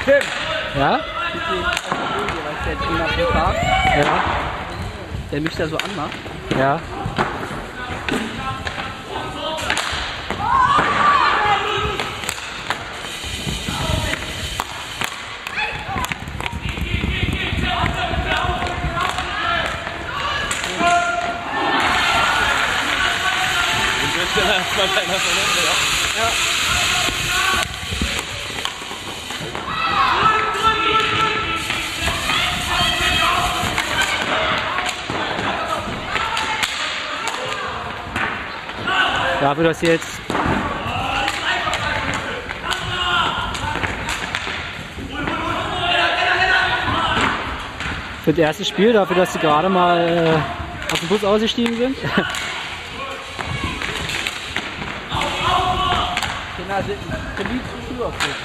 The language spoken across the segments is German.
Tim! Ja? Ja. Der mich da so anmacht. Ja. Erstmal keiner von hinten, ja. Dafür, dass jetzt für das erste Spiel, dafür, dass sie gerade mal auf den Bus ausgestiegen sind. Kinder sind verliebt zu früh auf dich.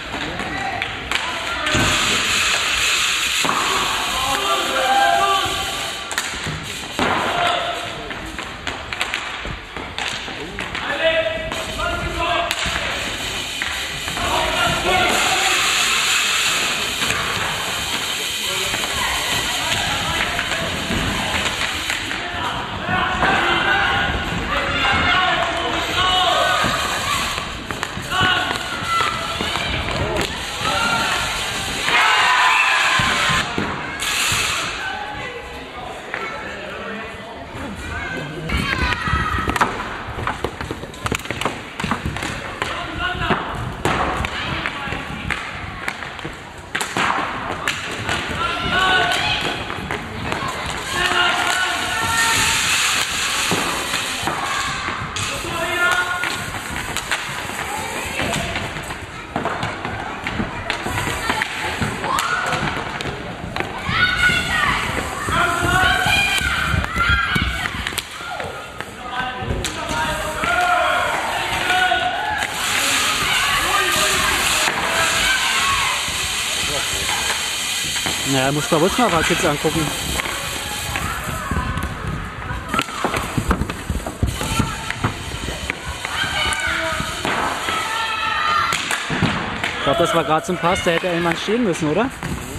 Naja, muss man mal jetzt angucken. Ich glaube, das war gerade zum Pass, da hätte jemand stehen müssen, oder?